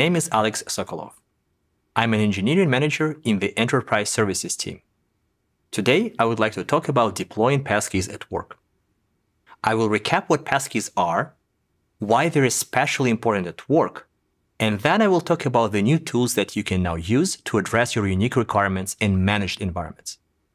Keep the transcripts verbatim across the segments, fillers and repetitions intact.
name is Alex Sokolov. I'm an engineering manager in the Enterprise Services team. Today, I would like to talk about deploying passkeys at work. I will recap what passkeys are, why they're especially important at work, and then I will talk about the new tools that you can now use to address your unique requirements in managed environments.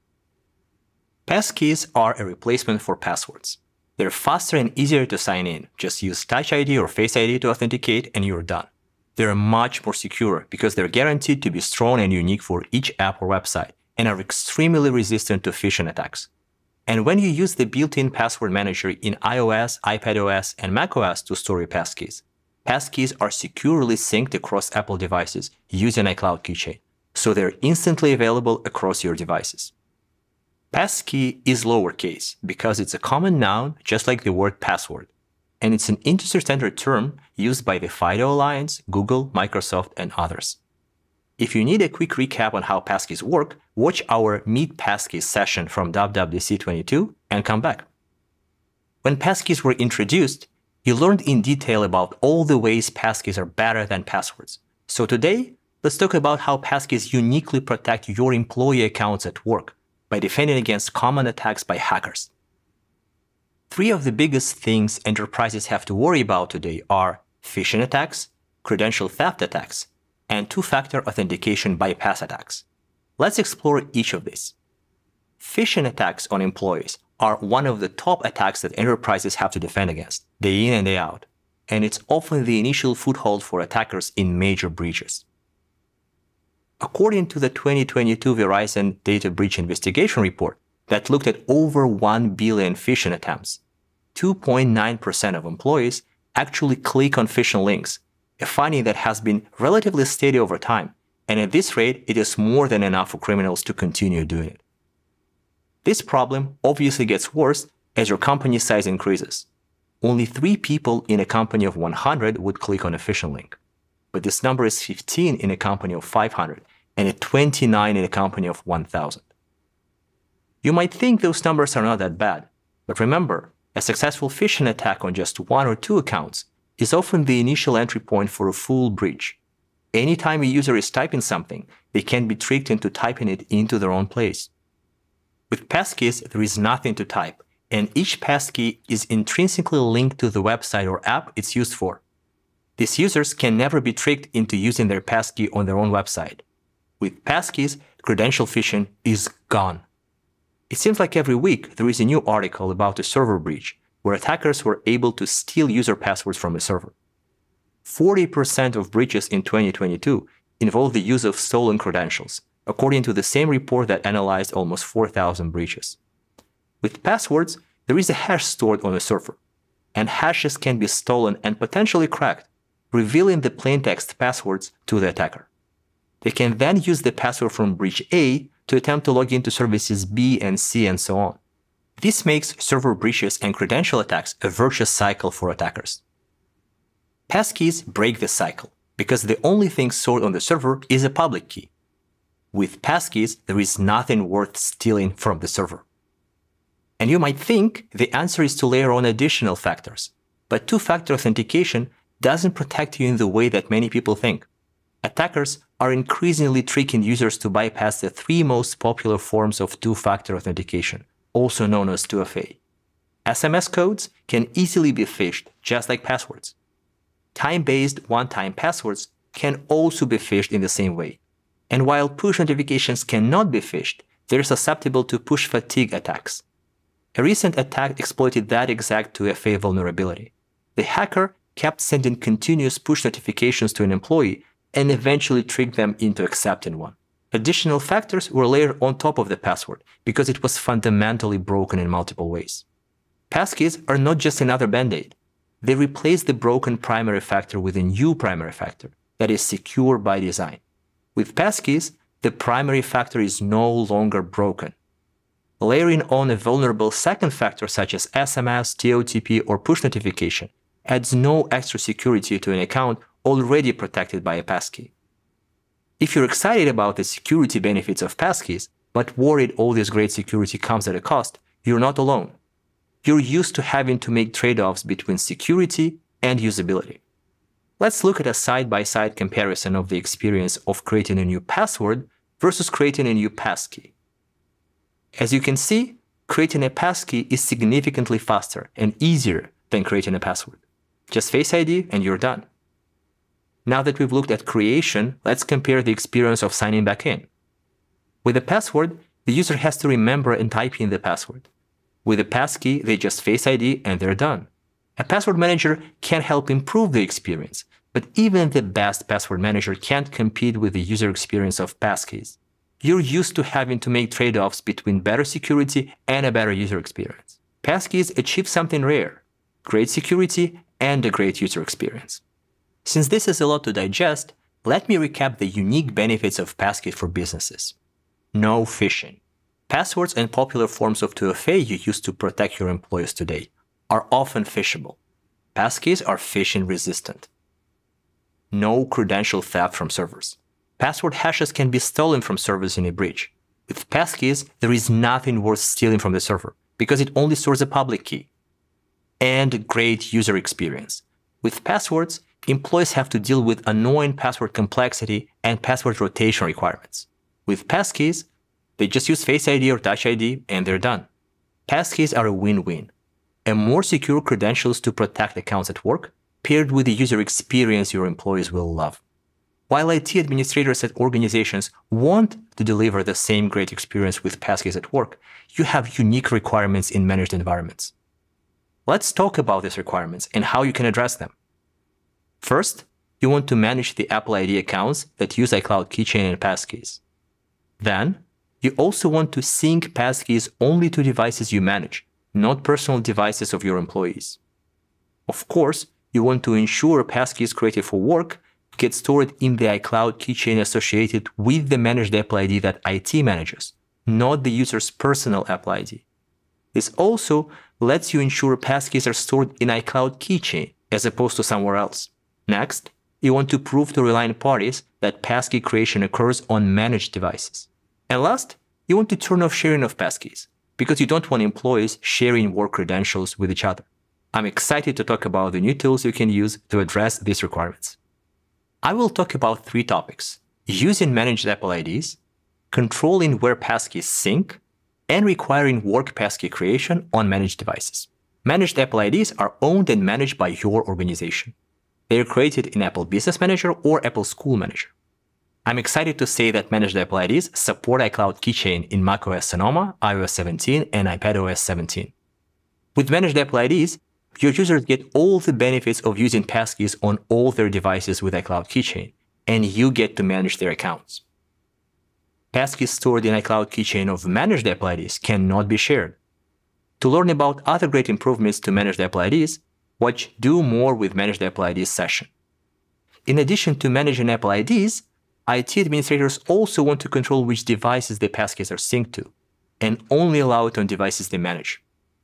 Passkeys are a replacement for passwords. They're faster and easier to sign in. Just use Touch I D or Face I D to authenticate and you're done. They're much more secure because they're guaranteed to be strong and unique for each app or website and are extremely resistant to phishing attacks. And when you use the built-in password manager in iOS, iPadOS, and macOS to store your passkeys, passkeys are securely synced across Apple devices using iCloud Keychain, so they're instantly available across your devices. Passkey is lowercase because it's a common noun just like the word password, and it's an industry standard term used by the FIDO Alliance, Google, Microsoft, and others. If you need a quick recap on how passkeys work, watch our Meet Passkeys session from W W D C twenty-two and come back. When passkeys were introduced, you learned in detail about all the ways passkeys are better than passwords. So today, let's talk about how passkeys uniquely protect your employee accounts at work by defending against common attacks by hackers. Three of the biggest things enterprises have to worry about today are phishing attacks, credential theft attacks, and two-factor authentication bypass attacks. Let's explore each of these. Phishing attacks on employees are one of the top attacks that enterprises have to defend against, day in and day out, and it's often the initial foothold for attackers in major breaches. According to the twenty twenty-two Verizon Data Breach Investigation Report that looked at over one billion phishing attempts, two point nine percent of employees actually click on phishing links, a finding that has been relatively steady over time, and at this rate, it is more than enough for criminals to continue doing it. This problem obviously gets worse as your company size increases. Only three people in a company of one hundred would click on a phishing link, but this number is fifteen in a company of five hundred and at twenty-nine in a company of one thousand. You might think those numbers are not that bad, but remember, a successful phishing attack on just one or two accounts is often the initial entry point for a full breach. Anytime a user is typing something, they can be tricked into typing it into their own place. With passkeys, there is nothing to type, and each passkey is intrinsically linked to the website or app it's used for. These users can never be tricked into using their passkey on their own website. With passkeys, credential phishing is gone. It seems like every week there is a new article about a server breach where attackers were able to steal user passwords from a server. forty percent of breaches in twenty twenty-two involved the use of stolen credentials, according to the same report that analyzed almost four thousand breaches. With passwords, there is a hash stored on a server, and hashes can be stolen and potentially cracked, revealing the plaintext passwords to the attacker. They can then use the password from breach A to attempt to log into services B and C and so on. This makes server breaches and credential attacks a virtuous cycle for attackers. Passkeys break this cycle because the only thing stored on the server is a public key. With passkeys, there is nothing worth stealing from the server. And you might think the answer is to layer on additional factors, but two-factor authentication doesn't protect you in the way that many people think. Attackers are increasingly tricking users to bypass the three most popular forms of two-factor authentication, also known as two F A. S M S codes can easily be phished, just like passwords. Time-based one-time passwords can also be phished in the same way. And while push notifications cannot be phished, they're susceptible to push fatigue attacks. A recent attack exploited that exact two F A vulnerability. The hacker kept sending continuous push notifications to an employee and eventually tricked them into accepting one. Additional factors were layered on top of the password because it was fundamentally broken in multiple ways. Passkeys are not just another band-aid. They replace the broken primary factor with a new primary factor that is secure by design. With passkeys, the primary factor is no longer broken. Layering on a vulnerable second factor such as S M S, T O T P, or push notification adds no extra security to an account already protected by a passkey. If you're excited about the security benefits of passkeys, but worried all this great security comes at a cost, you're not alone. You're used to having to make trade-offs between security and usability. Let's look at a side-by-side comparison of the experience of creating a new password versus creating a new passkey. As you can see, creating a passkey is significantly faster and easier than creating a password. Just Face I D and you're done. Now that we've looked at creation, let's compare the experience of signing back in. With a password, the user has to remember and type in the password. With a passkey, they just Face I D and they're done. A password manager can help improve the experience, but even the best password manager can't compete with the user experience of passkeys. You're used to having to make trade-offs between better security and a better user experience. Passkeys achieve something rare: great security and a great user experience. Since this is a lot to digest, let me recap the unique benefits of passkeys for businesses. No phishing. Passwords and popular forms of two F A you use to protect your employees today are often phishable. Passkeys are phishing resistant. No credential theft from servers. Password hashes can be stolen from servers in a breach. With passkeys, there is nothing worth stealing from the server because it only stores a public key. And great user experience. With passwords, employees have to deal with annoying password complexity and password rotation requirements. With passkeys, they just use Face I D or Touch I D and they're done. Passkeys are a win-win. A more secure credentials to protect accounts at work, paired with the user experience your employees will love. While I T administrators at organizations want to deliver the same great experience with passkeys at work, you have unique requirements in managed environments. Let's talk about these requirements and how you can address them. First, you want to manage the Apple I D accounts that use iCloud Keychain and passkeys. Then, you also want to sync passkeys only to devices you manage, not personal devices of your employees. Of course, you want to ensure passkeys created for work get stored in the iCloud keychain associated with the managed Apple I D that I T manages, not the user's personal Apple I D. This also lets you ensure passkeys are stored in iCloud keychain as opposed to somewhere else. Next, you want to prove to reliant parties that passkey creation occurs on managed devices. And last, you want to turn off sharing of passkeys because you don't want employees sharing work credentials with each other. I'm excited to talk about the new tools you can use to address these requirements. I will talk about three topics: using managed Apple I Ds, controlling where passkeys sync, and requiring work passkey creation on managed devices. Managed Apple I Ds are owned and managed by your organization. They are created in Apple Business Manager or Apple School Manager. I'm excited to say that managed Apple I Ds support iCloud Keychain in macOS Sonoma, i O S seventeen, and iPadOS seventeen. With managed Apple I Ds, your users get all the benefits of using passkeys on all their devices with iCloud Keychain, and you get to manage their accounts. Passkeys stored in iCloud Keychain of managed Apple I Ds cannot be shared. To learn about other great improvements to managed Apple I Ds, watch Do More with Managed Apple I Ds session. In addition to managing Apple I Ds, I T administrators also want to control which devices the passkeys are synced to, and only allow it on devices they manage.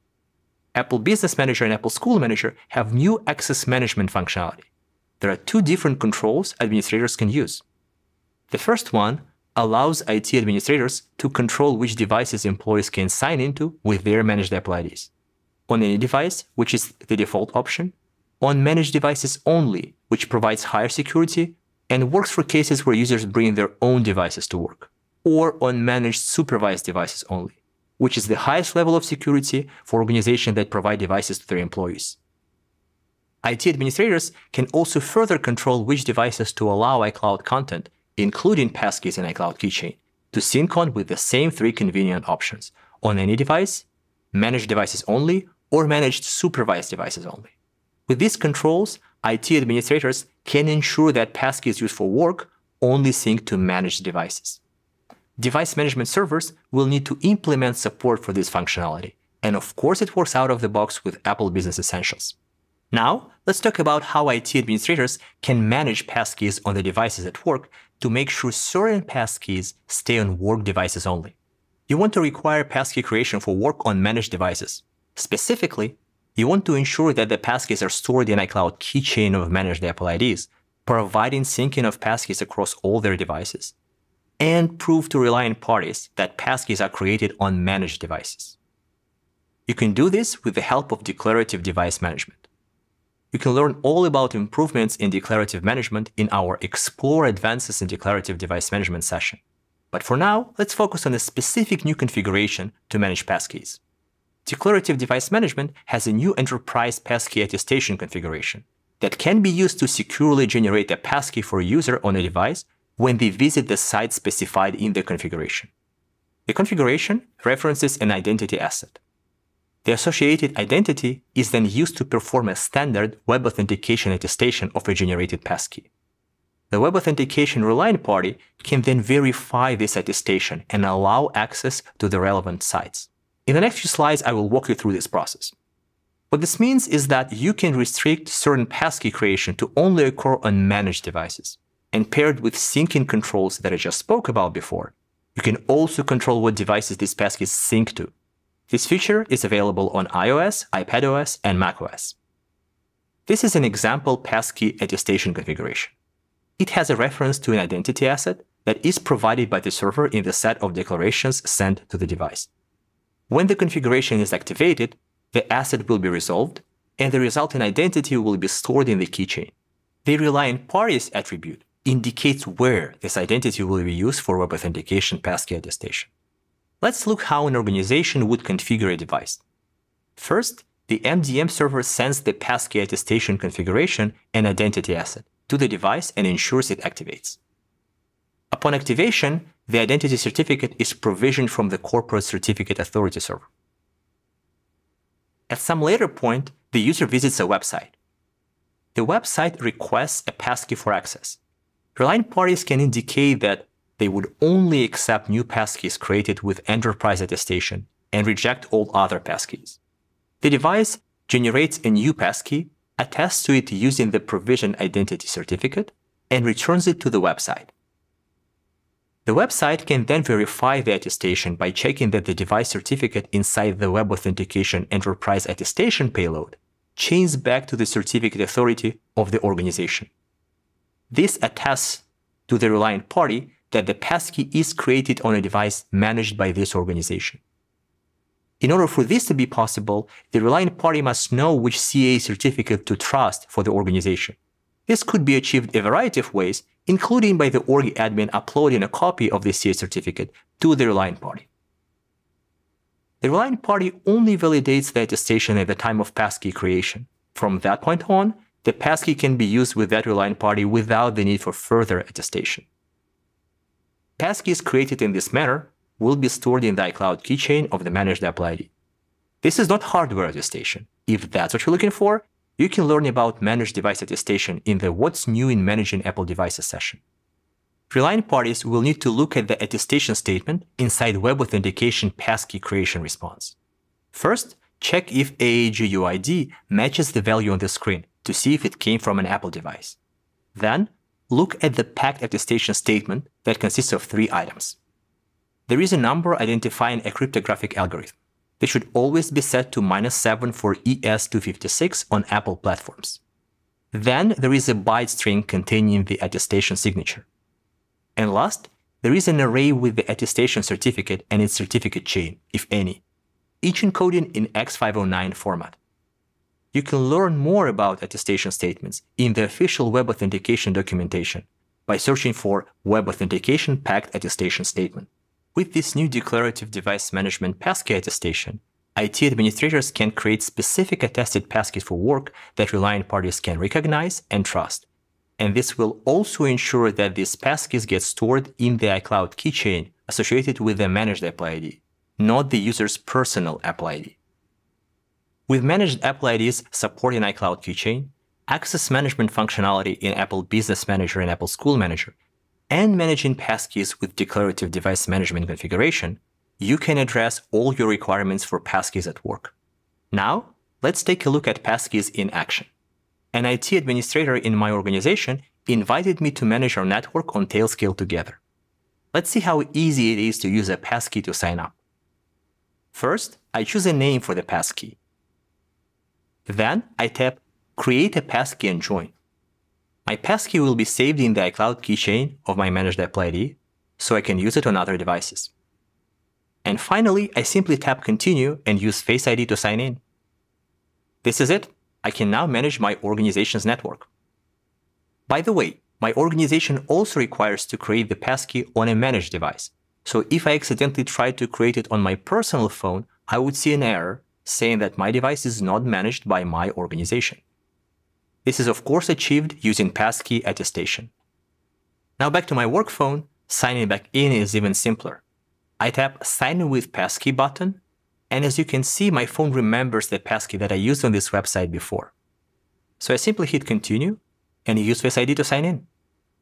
Apple Business Manager and Apple School Manager have new access management functionality. There are two different controls administrators can use. The first one allows I T administrators to control which devices employees can sign into with their managed Apple I Ds. On any device, which is the default option, on managed devices only, which provides higher security and works for cases where users bring their own devices to work, or on managed supervised devices only, which is the highest level of security for organizations that provide devices to their employees. I T administrators can also further control which devices to allow iCloud content, including passkeys and iCloud Keychain, to sync on with the same three convenient options: on any device, managed devices only, or managed supervised devices only. With these controls, I T administrators can ensure that passkeys used for work only sync to managed devices. Device management servers will need to implement support for this functionality, and of course it works out of the box with Apple Business Essentials. Now, let's talk about how I T administrators can manage passkeys on the devices at work to make sure certain passkeys stay on work devices only. You want to require passkey creation for work on managed devices. Specifically, you want to ensure that the passkeys are stored in iCloud Keychain of managed Apple I Ds, providing syncing of passkeys across all their devices, and prove to reliant parties that passkeys are created on managed devices. You can do this with the help of declarative device management. You can learn all about improvements in declarative management in our Explore Advances in Declarative Device Management session. But for now, let's focus on a specific new configuration to manage passkeys. Declarative device management has a new enterprise passkey attestation configuration that can be used to securely generate a passkey for a user on a device when they visit the site specified in the configuration. The configuration references an identity asset. The associated identity is then used to perform a standard web authentication attestation of a generated passkey. The web authentication reliant party can then verify this attestation and allow access to the relevant sites. In the next few slides, I will walk you through this process. What this means is that you can restrict certain passkey creation to only occur on managed devices. And paired with syncing controls that I just spoke about before, you can also control what devices these passkeys sync to. This feature is available on iOS, iPadOS, and macOS. This is an example passkey attestation configuration. It has a reference to an identity asset that is provided by the server in the set of declarations sent to the device. When the configuration is activated, the asset will be resolved, and the resulting identity will be stored in the keychain. The reliant parties attribute indicates where this identity will be used for web authentication passkey attestation. Let's look how an organization would configure a device. First, the M D M server sends the passkey attestation configuration and identity asset to the device and ensures it activates. Upon activation, the identity certificate is provisioned from the corporate certificate authority server. At some later point, the user visits a website. The website requests a passkey for access. Reliant parties can indicate that they would only accept new passkeys created with enterprise attestation and reject all other passkeys. The device generates a new passkey, attests to it using the provisioned identity certificate, and returns it to the website. The website can then verify the attestation by checking that the device certificate inside the Web Authentication Enterprise Attestation payload chains back to the certificate authority of the organization. This attests to the reliant party that the passkey is created on a device managed by this organization. In order for this to be possible, the reliant party must know which C A certificate to trust for the organization. This could be achieved a variety of ways, including by the org admin uploading a copy of the C A certificate to the reliant party. The reliant party only validates the attestation at the time of passkey creation. From that point on, the passkey can be used with that reliant party without the need for further attestation. Passkeys created in this manner will be stored in the iCloud keychain of the managed Apple I D. This is not hardware attestation. If that's what you're looking for, you can learn about managed device attestation in the What's New in Managing Apple Devices session. Reliant parties will need to look at the attestation statement inside Web Authentication passkey creation response. First, check if A A G U I D matches the value on the screen to see if it came from an Apple device. Then, look at the packed attestation statement that consists of three items. There is a number identifying a cryptographic algorithm. They should always be set to minus seven for E S two fifty-six on Apple platforms. Then there is a byte string containing the attestation signature. And last, there is an array with the attestation certificate and its certificate chain, if any, each encoded in X five oh nine format. You can learn more about attestation statements in the official Web Authentication documentation by searching for Web Authentication Packed Attestation Statement. With this new declarative device management passkey attestation, I T administrators can create specific attested passkeys for work that reliant parties can recognize and trust. And this will also ensure that these passkeys get stored in the iCloud keychain associated with the managed Apple I D, not the user's personal Apple I D. With managed Apple I Ds supporting iCloud Keychain, access management functionality in Apple Business Manager and Apple School Manager, and managing passkeys with declarative device management configuration, you can address all your requirements for passkeys at work. Now, let's take a look at passkeys in action. An I T administrator in my organization invited me to manage our network on Tailscale together. Let's see how easy it is to use a passkey to sign up. First, I choose a name for the passkey. Then I tap Create a Passkey and Join. My passkey will be saved in the iCloud keychain of my managed Apple I D, so I can use it on other devices. And finally, I simply tap Continue and use Face I D to sign in. This is it. I can now manage my organization's network. By the way, my organization also requires to create the passkey on a managed device. So if I accidentally try to create it on my personal phone, I would see an error saying that my device is not managed by my organization. This is of course achieved using passkey attestation. Now back to my work phone, signing back in is even simpler. I tap Sign in with Passkey button, and as you can see, my phone remembers the passkey that I used on this website before. So I simply hit Continue and use Face I D to sign in.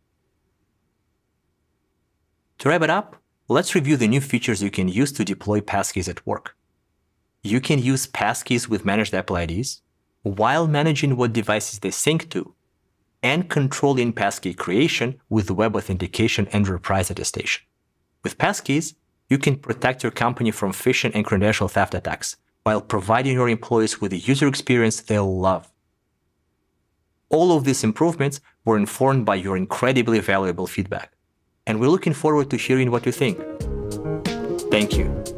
To wrap it up, let's review the new features you can use to deploy passkeys at work. You can use passkeys with managed Apple I Ds while managing what devices they sync to, and controlling passkey creation with web authentication enterprise attestation. With passkeys, you can protect your company from phishing and credential theft attacks while providing your employees with a user experience they'll love. All of these improvements were informed by your incredibly valuable feedback, and we're looking forward to hearing what you think. Thank you.